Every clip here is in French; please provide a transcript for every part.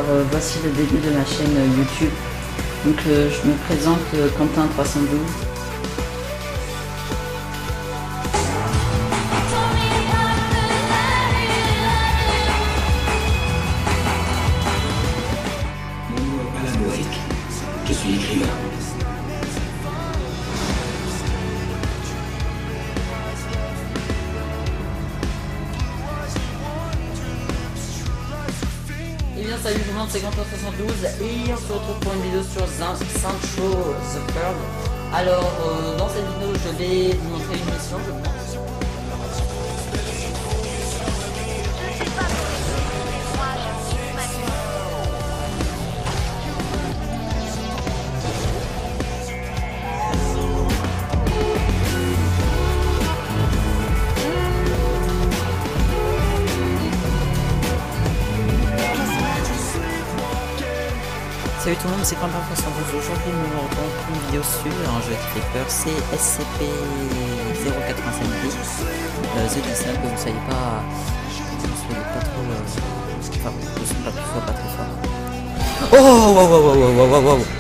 voici le début de ma chaîne YouTube. Donc je me présente Quentin 312. Mon nom est Alan Wake, je suis écrivain. Et bien salut tout le monde, c'est Quentin 312 et on se retrouve pour une vidéo sur Sancho the Bird. Alors dans cette vidéo je vais vous montrer une mission je pense. Salut tout le monde, c'est Quentin 312. Aujourd'hui nous vous retrouvons pour une vidéo sur un jeu qui fait peur, c'est SCP-085D. The Disney, que vous ne soyez pas... Vous ne soyez pas trop... Enfin, je suis pas plus fort, pas très fort. Oh wow wow wow wow wow wow.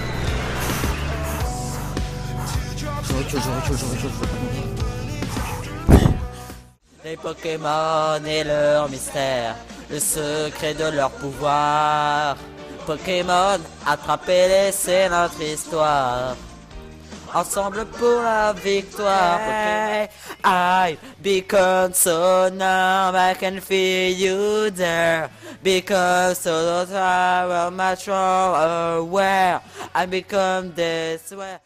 Je recule, je veux pas mourir. Les Pokémon et leur mystère, le secret de leur pouvoir. Pokémon, attrapez-les, c'est notre histoire. Ensemble pour la victoire. I become so numb, I can feel you there. Because so I am much more aware. I become this way.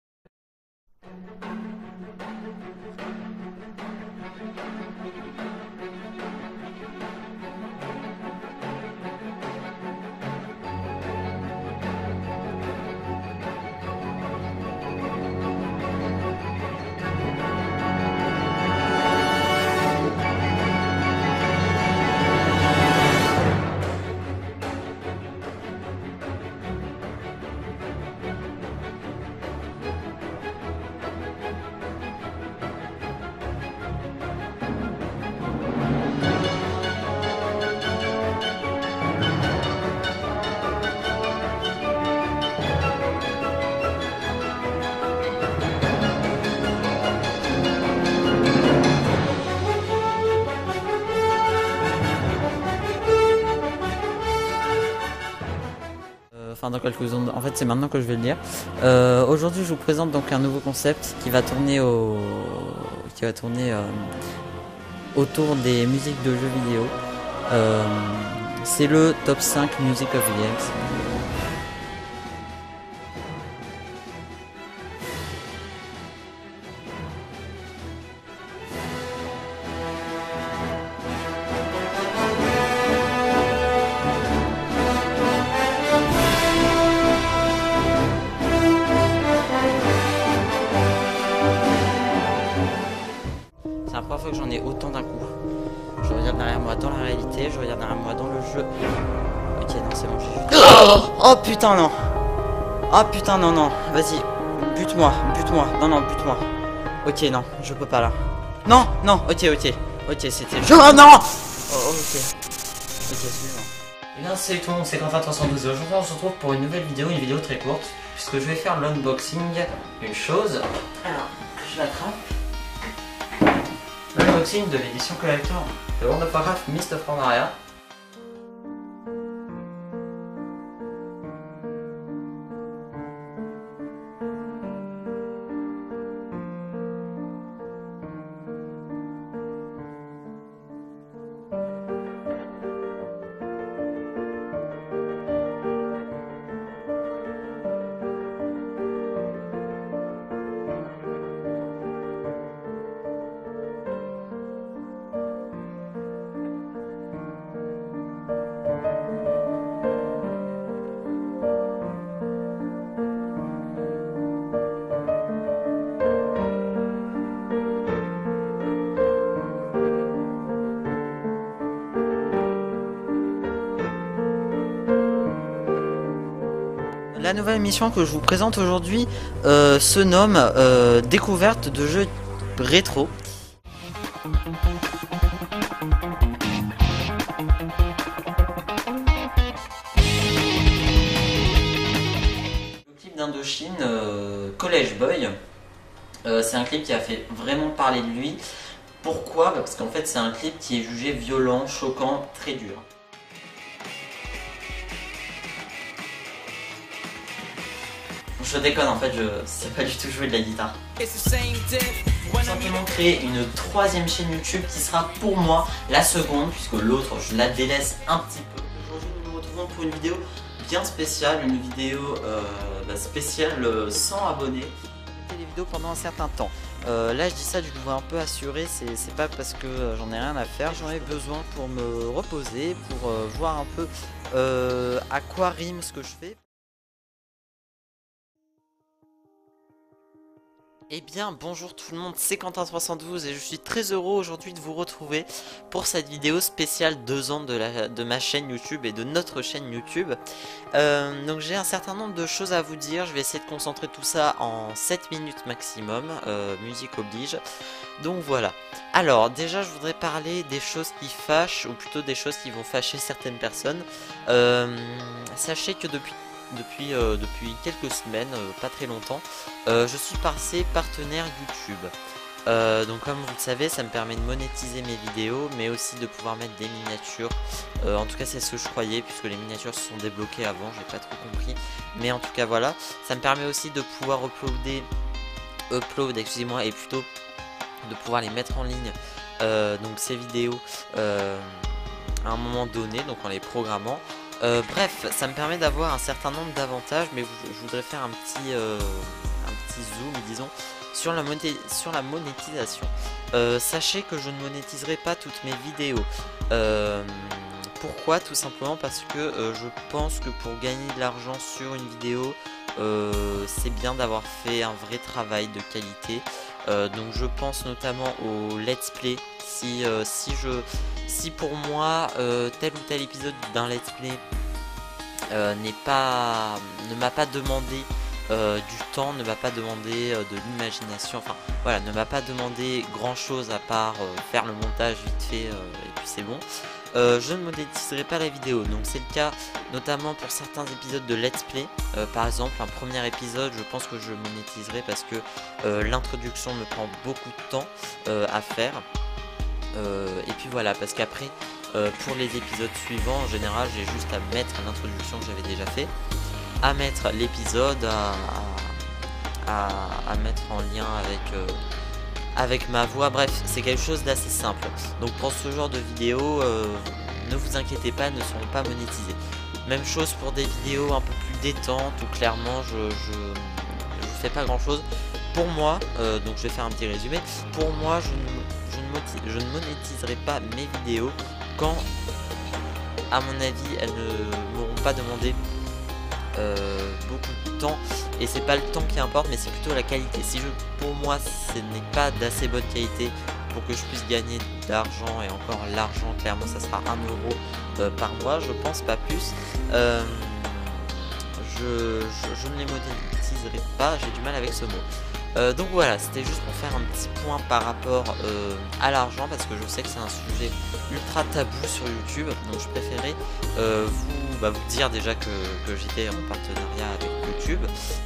Enfin dans quelques secondes, en fait c'est maintenant que je vais le dire. Aujourd'hui je vous présente donc un nouveau concept qui va tourner autour des musiques de jeux vidéo. C'est le top 5 Music of Games. C'est la première fois que j'en ai autant d'un coup. Je regarde derrière moi dans la réalité, je regarde derrière moi dans le jeu. Ok, non, c'est bon, j'ai juste... Oh putain, non. Oh putain, non, non. Vas-y, bute-moi, bute-moi. Non, non, bute-moi. Ok, non, je peux pas là. Non, non, ok, c'était... Oh non. Oh, ok. Ok, suivant. Et bien, salut tout le monde, c'est Quentin 312. Aujourd'hui, on se retrouve pour une nouvelle vidéo, une vidéo très courte. Puisque je vais faire l'unboxing d'une chose. Alors, je l'attrape. L'unboxing de l'édition collector de World of Warcraft Mist of Pandaria. La nouvelle émission que je vous présente aujourd'hui se nomme Découverte de jeux rétro. Chine, College Boy. C'est un clip qui a fait vraiment parler de lui. Pourquoi? Parce qu'en fait c'est un clip qui est jugé violent, choquant, très dur. Je déconne, en fait je sais pas du tout jouer de la guitare. Tout simplement créer une troisième chaîne YouTube qui sera pour moi la seconde, puisque l'autre je la délaisse un petit peu. Aujourd'hui nous nous retrouvons pour une vidéo bien spéciale, une vidéo spéciale 100 abonnés. Les vidéos pendant un certain temps. Là je dis ça, je vous vois un peu assuré, c'est pas parce que j'en ai rien à faire, j'en ai besoin pour me reposer, pour voir un peu à quoi rime ce que je fais. Eh bien bonjour tout le monde, c'est Quentin72 et je suis très heureux aujourd'hui de vous retrouver pour cette vidéo spéciale 2 ans de ma chaîne YouTube et de notre chaîne YouTube. Donc j'ai un certain nombre de choses à vous dire, je vais essayer de concentrer tout ça en 7 minutes maximum, musique oblige. Donc voilà. Alors déjà je voudrais parler des choses qui fâchent, ou plutôt des choses qui vont fâcher certaines personnes. Sachez que depuis quelques semaines, pas très longtemps, je suis passé partenaire YouTube. Donc comme vous le savez, ça me permet de monétiser mes vidéos, mais aussi de pouvoir mettre des miniatures. En tout cas c'est ce que je croyais, puisque les miniatures se sont débloquées avant, j'ai pas trop compris. Mais en tout cas voilà, ça me permet aussi de pouvoir excusez-moi, et plutôt de pouvoir les mettre en ligne, donc ces vidéos à un moment donné, donc en les programmant. Bref, ça me permet d'avoir un certain nombre d'avantages, mais je voudrais faire un petit zoom, disons, sur la monétisation. Sachez que je ne monétiserai pas toutes mes vidéos. Pourquoi? Tout simplement parce que je pense que pour gagner de l'argent sur une vidéo, c'est bien d'avoir fait un vrai travail de qualité. Donc je pense notamment au let's play. Si pour moi tel ou tel épisode d'un let's play ne m'a pas demandé du temps, ne m'a pas demandé de l'imagination, enfin voilà, ne m'a pas demandé grand chose à part faire le montage vite fait et puis c'est bon, je ne monétiserai pas la vidéo. Donc c'est le cas notamment pour certains épisodes de let's play. Par exemple un premier épisode, je pense que je monétiserai parce que l'introduction me prend beaucoup de temps à faire. Et puis voilà, parce qu'après pour les épisodes suivants, en général j'ai juste à mettre l'introduction que j'avais déjà fait, à mettre l'épisode, à mettre en lien avec ma voix. Bref, c'est quelque chose d'assez simple. Donc pour ce genre de vidéos, ne vous inquiétez pas, elles ne seront pas monétisées. Même chose pour des vidéos un peu plus détentes où clairement je fais pas grand chose. Pour moi, donc je vais faire un petit résumé, pour moi je ne monétiserai pas mes vidéos quand, à mon avis, elles ne m'auront pas demandé beaucoup de temps, et c'est pas le temps qui importe, mais c'est plutôt la qualité. Si pour moi ce n'est pas d'assez bonne qualité pour que je puisse gagner d'argent, et encore l'argent clairement ça sera 1 € par mois, je pense, pas plus, je ne les monétiserai pas, j'ai du mal avec ce mot. Donc voilà, c'était juste pour faire un petit point par rapport à l'argent, parce que je sais que c'est un sujet ultra tabou sur YouTube. Donc je préférais vous dire déjà que j'étais en partenariat avec YouTube,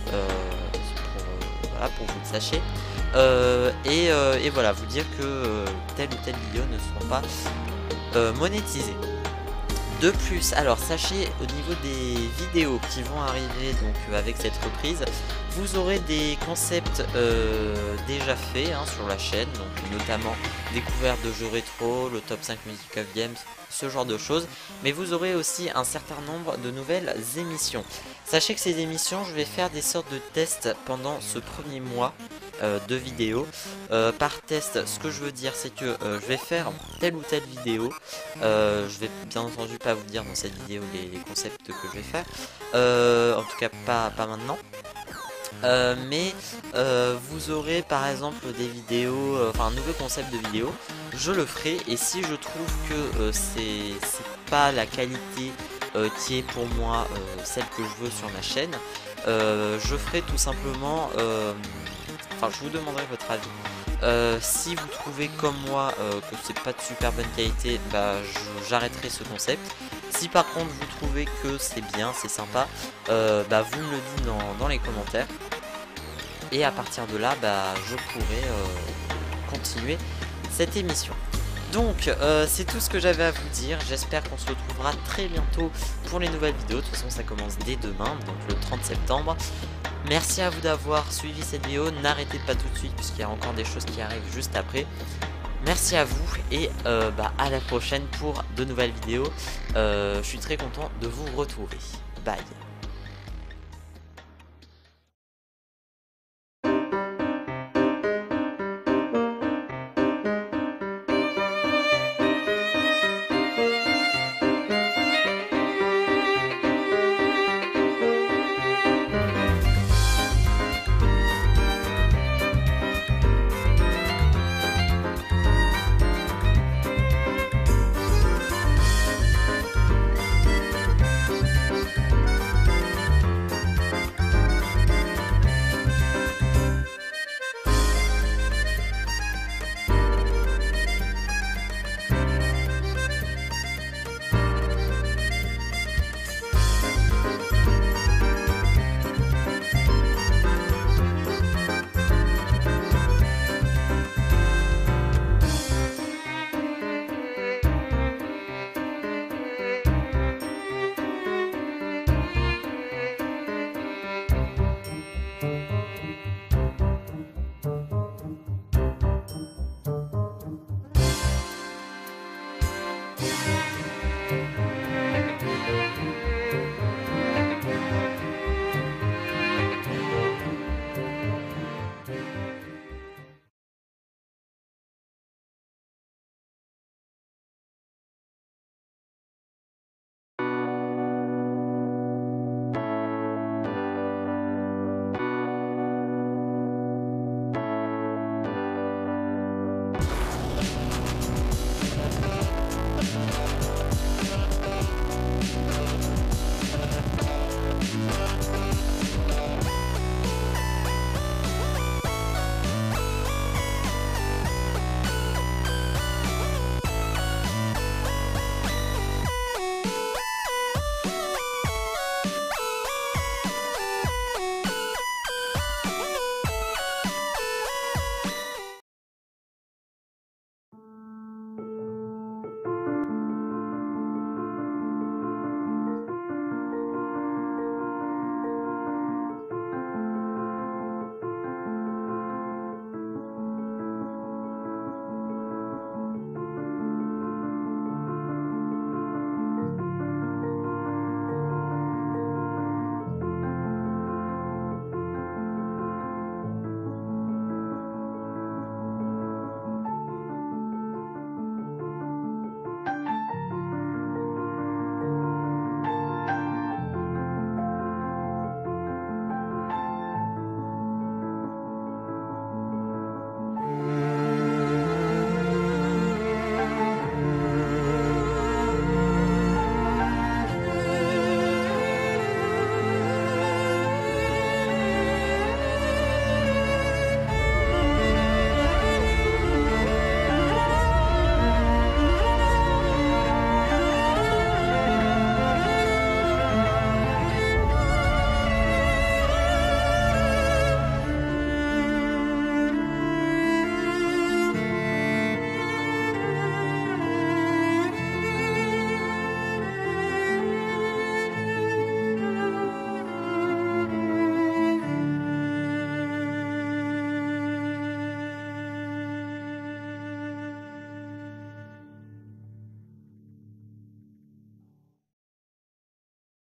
voilà, pour que vous le sachiez, et voilà, vous dire que telle ou telle vidéo ne seront pas monétisées. De plus, alors sachez, au niveau des vidéos qui vont arriver donc avec cette reprise, vous aurez des concepts déjà faits sur la chaîne, donc notamment découverte de jeux rétro, le top 5 Music of Games, ce genre de choses, mais vous aurez aussi un certain nombre de nouvelles émissions. Sachez que ces émissions, je vais faire des sortes de tests pendant ce premier mois de vidéos. Par test, ce que je veux dire, c'est que je vais faire telle ou telle vidéo. Je vais bien entendu pas vous dire dans cette vidéo les concepts que je vais faire, en tout cas pas maintenant. Mais vous aurez par exemple des vidéos, un nouveau concept de vidéo, je le ferai, et si je trouve que c'est pas la qualité qui est pour moi celle que je veux sur ma chaîne, je ferai tout simplement, je vous demanderai votre avis. Si vous trouvez comme moi que c'est pas de super bonne qualité, j'arrêterai ce concept. Si par contre vous trouvez que c'est bien, c'est sympa, bah, vous me le dites dans les commentaires. Et à partir de là, bah, je pourrai continuer cette émission. Donc c'est tout ce que j'avais à vous dire. J'espère qu'on se retrouvera très bientôt pour les nouvelles vidéos. De toute façon ça commence dès demain, donc le 30 septembre. Merci à vous d'avoir suivi cette vidéo. N'arrêtez pas tout de suite puisqu'il y a encore des choses qui arrivent juste après. Merci à vous et bah, à la prochaine pour de nouvelles vidéos. Je suis très content de vous retrouver. Bye.